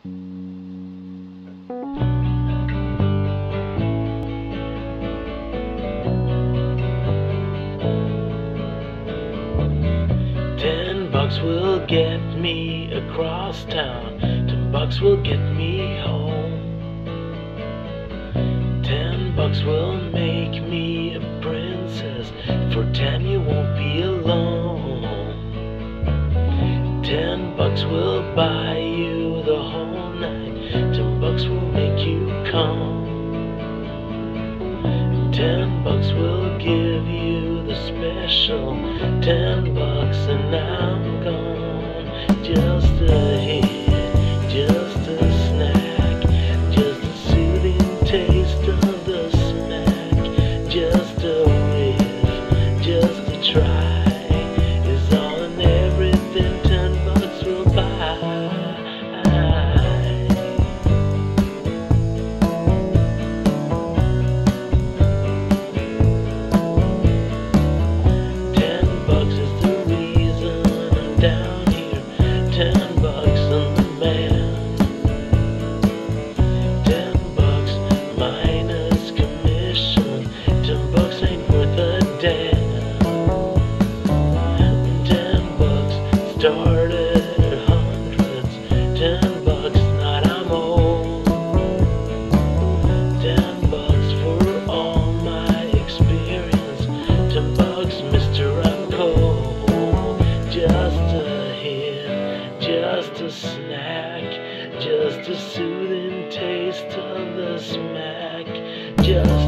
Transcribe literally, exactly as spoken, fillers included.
Ten bucks will get me across town. Ten bucks will get me home. Ten bucks will make me a princess. For ten you won't be alone. Ten bucks will buy you the whole night. Ten bucks will make you come. Ten bucks will give you the special. Ten bucks and I'm gone. Just a hit, just a snack, just a soothing taste of the smack. Just a whiff, just a try is all and everything ten bucks will buy. Down here, ten bucks on the man. Ten bucks minus commission. Ten bucks ain't worth a damn. Ten bucks started at hundreds. Ten bucks not I'm old. Ten bucks for all my experience. Ten bucks, mister, I'm cold. Just a hit, just a snack, just a soothing taste of the smack. Just